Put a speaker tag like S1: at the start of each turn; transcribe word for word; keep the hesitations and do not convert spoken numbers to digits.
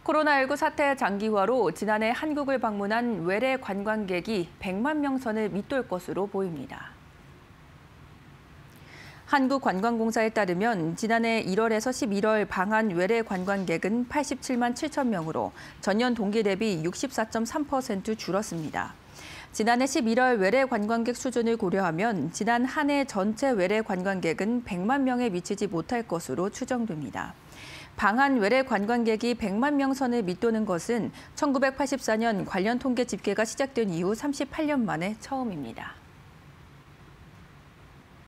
S1: 코로나십구 사태 장기화로 지난해 한국을 방문한 외래 관광객이 백만 명 선을 밑돌 것으로 보입니다. 한국관광공사에 따르면 지난해 일월에서 십일월 방한 외래 관광객은 팔십칠만 칠천 명으로 전년 동기 대비 육십사 점 삼 퍼센트 줄었습니다. 지난해 십일월 외래 관광객 수준을 고려하면 지난 한 해 전체 외래 관광객은 백만 명에 미치지 못할 것으로 추정됩니다. 방한 외래 관광객이 백만 명 선을 밑도는 것은 천구백팔십사 년 관련 통계 집계가 시작된 이후 삼십팔 년 만에 처음입니다.